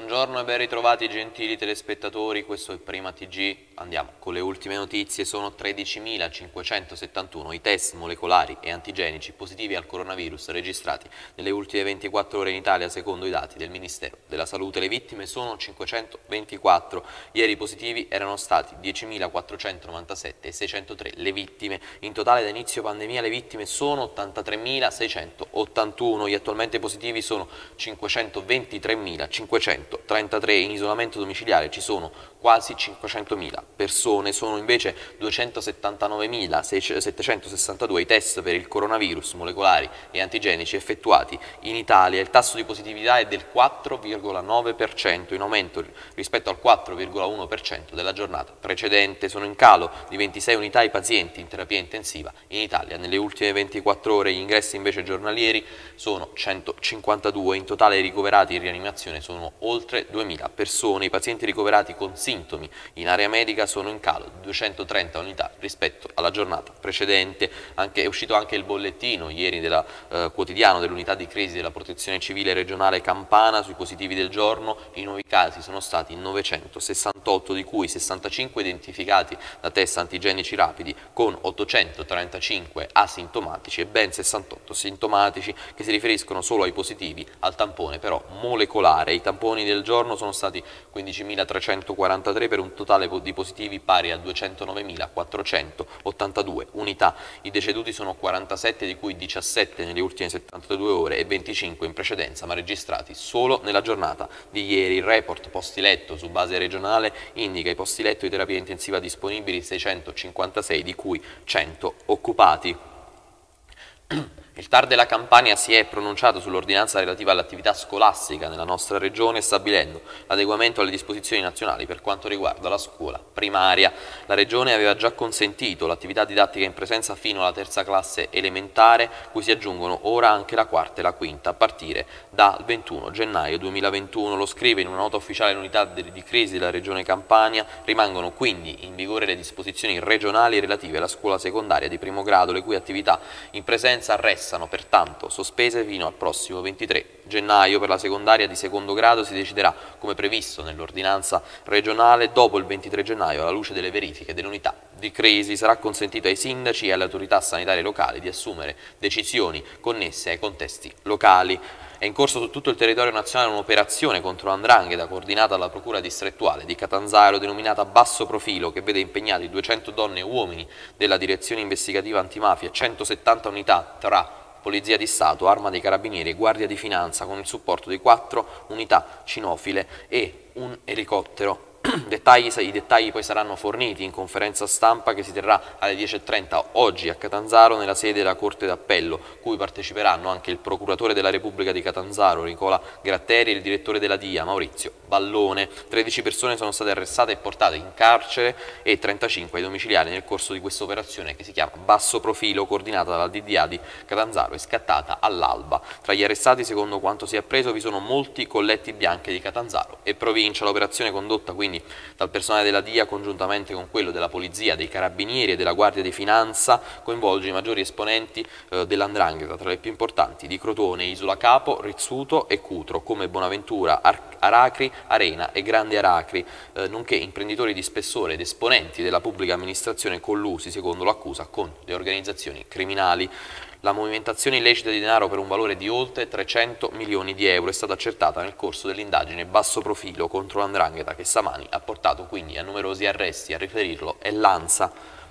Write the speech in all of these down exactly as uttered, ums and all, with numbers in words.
Buongiorno e ben ritrovati gentili telespettatori, questo è il Prima T G. Andiamo con le ultime notizie. Sono tredicimilacinquecentosettantuno i test molecolari e antigenici positivi al coronavirus registrati nelle ultime ventiquattro ore in Italia secondo i dati del Ministero della Salute. Le vittime sono cinquecentoventiquattro, ieri i positivi erano stati diecimilaquattrocentonovantasette e seicentotré le vittime. In totale da inizio pandemia le vittime sono ottantatremilaseicentottantuno, gli attualmente positivi sono cinquecentoventitremilacinquecentotrentatré, in isolamento domiciliare ci sono quasi cinquecentomila persone, sono invece duecentosettantanovemilasettecentosessantadue i test per il coronavirus molecolari e antigenici effettuati in Italia. Il tasso di positività è del quattro virgola nove per cento, in aumento rispetto al quattro virgola uno per cento della giornata precedente. Sono in calo di ventisei unità i pazienti in terapia intensiva in Italia. Nelle ultime ventiquattro ore gli ingressi invece giornalieri sono centocinquantadue, in totale i ricoverati in rianimazione sono oltre duemila persone. I pazienti ricoverati con sintomi in area medica sono in calo di duecentotrenta unità rispetto alla giornata precedente. Anche, è uscito anche il bollettino ieri del eh, quotidiano dell'unità di crisi della protezione civile regionale Campana sui positivi del giorno. I nuovi casi sono stati novecentosessantotto, di cui sessantacinque identificati da test antigenici rapidi con ottocentotrentacinque asintomatici e ben sessantotto sintomatici, che si riferiscono solo ai positivi al tampone però molecolare. I tamponi del giorno sono stati quindicimilatrecentoquarantatré per un totale di positivi pari a duecentonovemilaquattrocentottantadue unità. I deceduti sono quarantasette, di cui diciassette nelle ultime settantadue ore e venticinque in precedenza, ma registrati solo nella giornata di ieri. Il report posti letto su base regionale indica i posti letto di terapia intensiva disponibili seicentocinquantasei, di cui cento occupati. Il TAR della Campania si è pronunciato sull'ordinanza relativa all'attività scolastica nella nostra regione, stabilendo l'adeguamento alle disposizioni nazionali per quanto riguarda la scuola primaria. La regione aveva già consentito l'attività didattica in presenza fino alla terza classe elementare, cui si aggiungono ora anche la quarta e la quinta a partire dal ventuno gennaio duemilaventuno. Lo scrive in una nota ufficiale l'unità di crisi della regione Campania. Rimangono quindi in vigore le disposizioni regionali relative alla scuola secondaria di primo grado, le cui attività in presenza restano pertanto sospese fino al prossimo ventitré gennaio. Per la secondaria di secondo grado si deciderà, come previsto nell'ordinanza regionale, dopo il ventitré gennaio, alla luce delle verifiche dell'unità di crisi. Sarà consentito ai sindaci e alle autorità sanitarie locali di assumere decisioni connesse ai contesti locali. È in corso su tutto il territorio nazionale un'operazione contro l'Andrangheta coordinata dalla Procura distrettuale di Catanzaro, denominata Basso Profilo, che vede impegnati duecento donne e uomini della Direzione Investigativa Antimafia e centosettanta unità tra Polizia di Stato, Arma dei Carabinieri e Guardia di Finanza, con il supporto di quattro unità cinofile e un elicottero. Dettagli, I dettagli poi saranno forniti in conferenza stampa che si terrà alle dieci e trenta oggi a Catanzaro, nella sede della Corte d'Appello, cui parteciperanno anche il procuratore della Repubblica di Catanzaro, Nicola Gratteri, e il direttore della D I A, Maurizio Ballone. tredici persone sono state arrestate e portate in carcere e trentacinque ai domiciliari nel corso di questa operazione, che si chiama Basso Profilo, coordinata dalla D D A di Catanzaro e scattata all'alba. Tra gli arrestati, secondo quanto si è appreso, vi sono molti colletti bianchi di Catanzaro e provincia. L'operazione, condotta quindi dal personale della D I A congiuntamente con quello della Polizia, dei Carabinieri e della Guardia di Finanza, coinvolge i maggiori esponenti eh, dell'Andrangheta, tra le più importanti di Crotone, Isola Capo, Rizzuto e Cutro, come Bonaventura, Ar Aracri, Arena e Grande Aracri, eh, nonché imprenditori di spessore ed esponenti della pubblica amministrazione collusi, secondo l'accusa, con le organizzazioni criminali. La movimentazione illecita di denaro per un valore di oltre trecento milioni di euro è stata accertata nel corso dell'indagine Basso Profilo contro l'Andrangheta, che stamani ha portato quindi a numerosi arresti. A riferirlo è l'ANSA.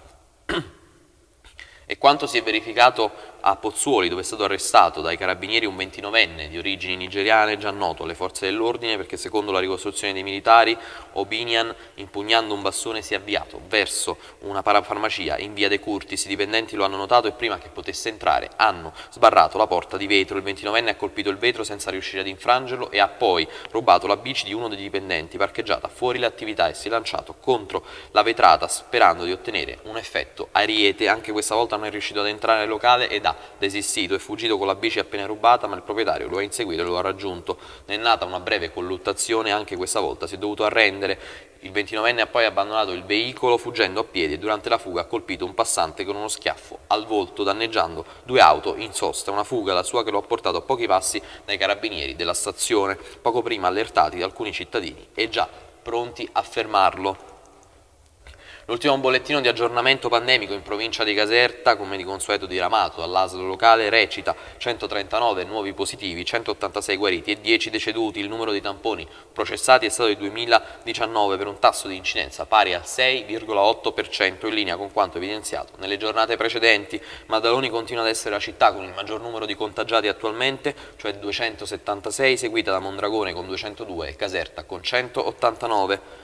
E quanto si è verificato a Pozzuoli, dove è stato arrestato dai carabinieri un ventinovenne di origini nigeriane, già noto alle forze dell'ordine, perché secondo la ricostruzione dei militari Obinian, impugnando un bastone, si è avviato verso una parafarmacia in via De Curtis. I dipendenti lo hanno notato e prima che potesse entrare hanno sbarrato la porta di vetro. Il ventinovenne ha colpito il vetro senza riuscire ad infrangerlo e ha poi rubato la bici di uno dei dipendenti parcheggiata fuori l'attività e si è lanciato contro la vetrata sperando di ottenere un effetto ariete. Anche questa volta non è riuscito ad entrare nel locale ed ha desistito, è fuggito con la bici appena rubata, ma il proprietario lo ha inseguito e lo ha raggiunto. Ne è nata una breve colluttazione, anche questa volta si è dovuto arrendere. Il ventinovenne ha poi abbandonato il veicolo fuggendo a piedi e durante la fuga ha colpito un passante con uno schiaffo al volto, danneggiando due auto in sosta. Una fuga, la sua, che lo ha portato a pochi passi dai carabinieri della stazione, poco prima allertati da alcuni cittadini e già pronti a fermarlo. L'ultimo bollettino di aggiornamento pandemico in provincia di Caserta, come di consueto diramato dall'A S L locale, recita centotrentanove nuovi positivi, centottantasei guariti e dieci deceduti. Il numero di tamponi processati è stato di duemiladiciannove per un tasso di incidenza pari al sei virgola otto per cento, in linea con quanto evidenziato nelle giornate precedenti. Maddaloni continua ad essere la città con il maggior numero di contagiati attualmente, cioè duecentosettantasei, seguita da Mondragone con duecentodue e Caserta con centottantanove.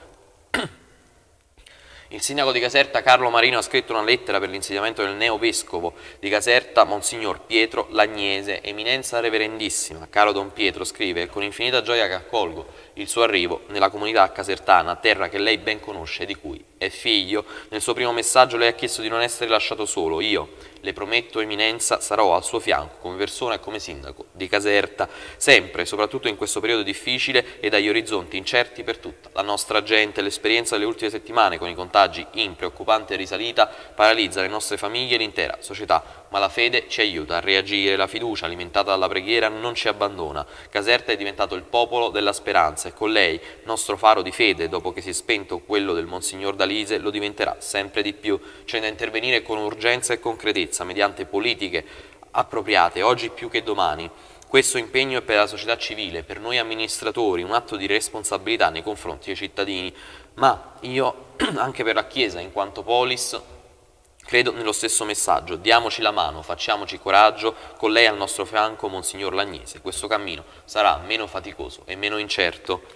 Il sindaco di Caserta, Carlo Marino, ha scritto una lettera per l'insediamento del neovescovo di Caserta, Monsignor Pietro Lagnese. Eminenza reverendissima, caro Don Pietro, scrive, è con infinita gioia che accolgo il suo arrivo nella comunità casertana, terra che lei ben conosce e di cui è figlio. Nel suo primo messaggio lei ha chiesto di non essere lasciato solo. Io, le prometto, Eminenza, sarò al suo fianco come persona e come sindaco di Caserta, sempre, soprattutto in questo periodo difficile e dagli orizzonti incerti per tutta la nostra gente. L'esperienza delle ultime settimane con i contagi in preoccupante risalita paralizza le nostre famiglie e l'intera società, ma la fede ci aiuta a reagire, la fiducia alimentata dalla preghiera non ci abbandona. Caserta è diventato il popolo della speranza e con lei, nostro faro di fede, dopo che si è spento quello del Monsignor D'Alise, lo diventerà sempre di più. C'è da intervenire con urgenza e concretezza, mediante politiche appropriate, oggi più che domani. Questo impegno è per la società civile, per noi amministratori, un atto di responsabilità nei confronti dei cittadini, ma io, anche per la Chiesa, in quanto polis, credo nello stesso messaggio. Diamoci la mano, facciamoci coraggio, con lei al nostro fianco, Monsignor Lagnese. Questo cammino sarà meno faticoso e meno incerto.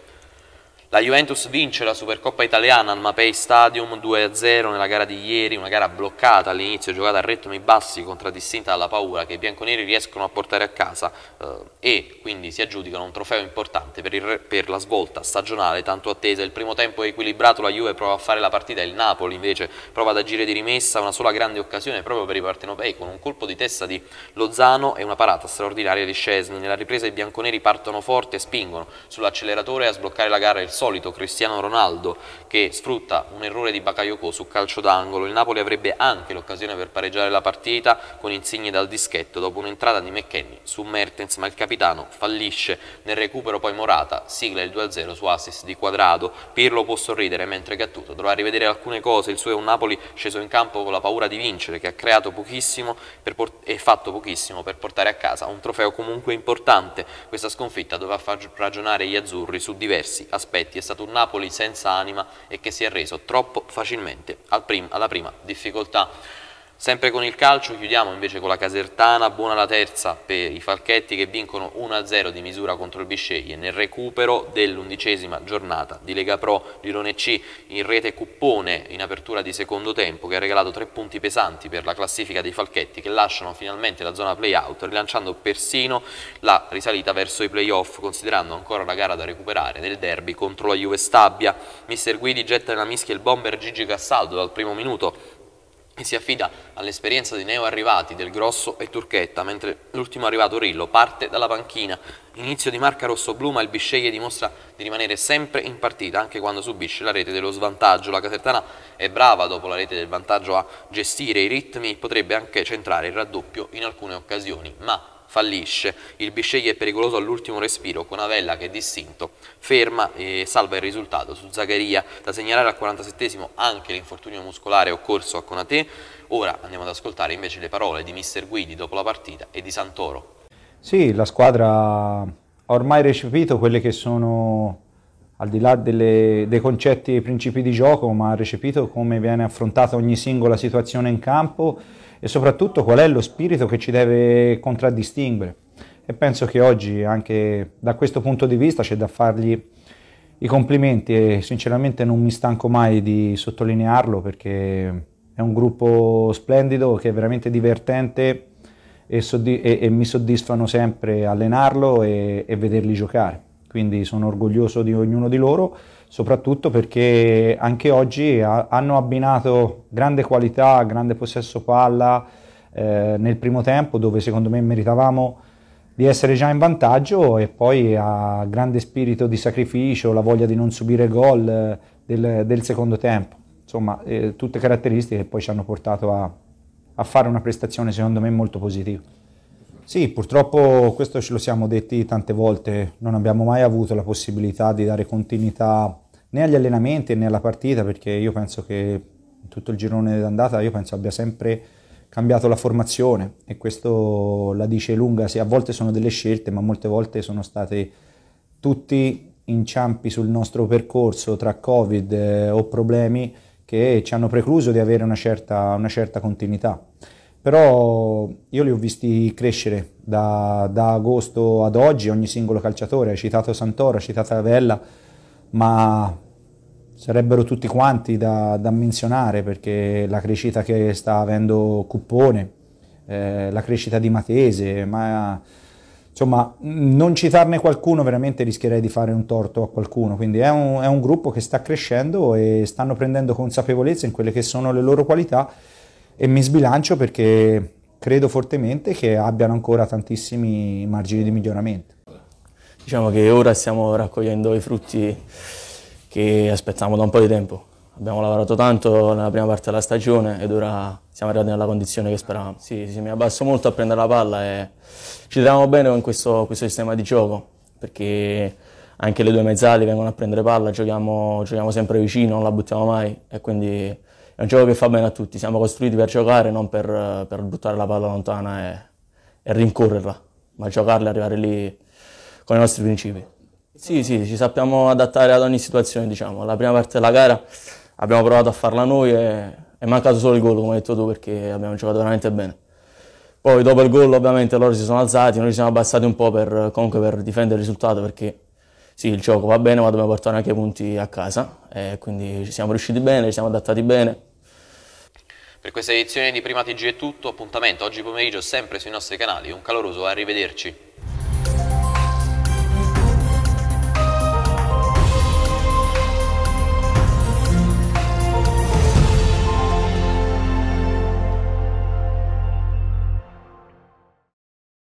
La Juventus vince la Supercoppa italiana al Mapei Stadium due a zero nella gara di ieri, una gara bloccata all'inizio, giocata a ritmi bassi, contraddistinta dalla paura che i bianconeri riescono a portare a casa eh, e quindi si aggiudicano un trofeo importante per, il, per la svolta stagionale tanto attesa. Il primo tempo è equilibrato, la Juve prova a fare la partita, il Napoli invece prova ad agire di rimessa, una sola grande occasione proprio per i partenopei con un colpo di testa di Lozano e una parata straordinaria di Szczesny. Nella ripresa i bianconeri partono forte e spingono sull'acceleratore a sbloccare la gara il solito Cristiano Ronaldo che sfrutta un errore di Bakayoko su calcio d'angolo. Il Napoli avrebbe anche l'occasione per pareggiare la partita con Insigne dal dischetto dopo un'entrata di McKennie su Mertens, ma il capitano fallisce. Nel recupero poi Morata sigla il due a zero su assist di Quadrado. Pirlo può sorridere mentre Gattuso dovrà rivedere alcune cose. Il suo è un Napoli sceso in campo con la paura di vincere, che ha creato pochissimo per e fatto pochissimo per portare a casa un trofeo comunque importante. Questa sconfitta doveva far ragionare gli azzurri su diversi aspetti. È stato un Napoli senza anima e che si è reso troppo facilmente al prim alla prima difficoltà. Sempre con il calcio chiudiamo invece con la Casertana, buona la terza per i Falchetti che vincono uno a zero di misura contro il Bisceglie nel recupero dell'undicesima giornata di Lega Pro. Girone C in rete Cuppone in apertura di secondo tempo che ha regalato tre punti pesanti per la classifica dei Falchetti che lasciano finalmente la zona play-out rilanciando persino la risalita verso i play-off, considerando ancora la gara da recuperare nel derby contro la Juve Stabia. Mister Guidi getta nella mischia il bomber Gigi Cassaldo dal primo minuto e si affida all'esperienza dei neoarrivati Del Grosso e Turchetta, mentre l'ultimo arrivato Rillo parte dalla panchina. Inizio di marca rossoblù, ma il Bisceglie dimostra di rimanere sempre in partita anche quando subisce la rete dello svantaggio. La Casertana è brava dopo la rete del vantaggio a gestire i ritmi, potrebbe anche centrare il raddoppio in alcune occasioni, ma fallisce. Il Bisceglie è pericoloso all'ultimo respiro con Avella che è distinto, ferma e salva il risultato su Zaccaria. Da segnalare al quarantasettesimo anche l'infortunio muscolare occorso a Konaté. Ora andiamo ad ascoltare invece le parole di mister Guidi dopo la partita e di Santoro. Sì, la squadra ha ormai recepito quelle che sono, al di là delle, dei concetti e principi di gioco, ma ha recepito come viene affrontata ogni singola situazione in campo e soprattutto qual è lo spirito che ci deve contraddistinguere. E penso che oggi anche da questo punto di vista c'è da fargli i complimenti e sinceramente non mi stanco mai di sottolinearlo perché è un gruppo splendido che è veramente divertente e, e, e mi soddisfano sempre allenarlo e, e vederli giocare. Quindi sono orgoglioso di ognuno di loro, soprattutto perché anche oggi ha, hanno abbinato grande qualità, grande possesso palla eh, nel primo tempo, dove secondo me meritavamo di essere già in vantaggio, e poi ha grande spirito di sacrificio, la voglia di non subire gol, del, del secondo tempo. Insomma, eh, tutte caratteristiche che poi ci hanno portato a, a fare una prestazione secondo me molto positiva. Sì, purtroppo questo ce lo siamo detti tante volte, non abbiamo mai avuto la possibilità di dare continuità né agli allenamenti né alla partita, perché io penso che in tutto il girone d'andata io penso abbia sempre cambiato la formazione, e questo la dice lunga. Sì, a volte sono delle scelte, ma molte volte sono state tutti inciampi sul nostro percorso tra Covid eh, o problemi che ci hanno precluso di avere una certa, una certa continuità. Però io li ho visti crescere da, da agosto ad oggi, ogni singolo calciatore. Hai citato Santoro, hai citato Ravella, ma sarebbero tutti quanti da, da menzionare, perché la crescita che sta avendo Cuppone, eh, la crescita di Matese, ma insomma non citarne qualcuno veramente rischierei di fare un torto a qualcuno. Quindi è un, è un gruppo che sta crescendo e stanno prendendo consapevolezza in quelle che sono le loro qualità, e mi sbilancio perché credo fortemente che abbiano ancora tantissimi margini di miglioramento. Diciamo che ora stiamo raccogliendo i frutti che aspettavamo da un po' di tempo. Abbiamo lavorato tanto nella prima parte della stagione ed ora siamo arrivati nella condizione che speravamo. Sì, sì, mi abbasso molto a prendere la palla e ci troviamo bene con questo, questo sistema di gioco, perché anche le due mezzali vengono a prendere palla, giochiamo, giochiamo sempre vicino, non la buttiamo mai, e quindi è un gioco che fa bene a tutti. Siamo costruiti per giocare, non per, per buttare la palla lontana e, e rincorrerla, ma giocarla e arrivare lì con i nostri principi. Sì, sì, ci sappiamo adattare ad ogni situazione, diciamo. La prima parte della gara abbiamo provato a farla noi e è mancato solo il gol, come hai detto tu, perché abbiamo giocato veramente bene. Poi dopo il gol ovviamente loro si sono alzati, noi ci siamo abbassati un po' per, comunque per difendere il risultato, perché sì, il gioco va bene, ma dobbiamo portare anche i punti a casa, e quindi ci siamo riusciti bene, ci siamo adattati bene. Per questa edizione di Prima T G è tutto, appuntamento oggi pomeriggio sempre sui nostri canali, un caloroso arrivederci.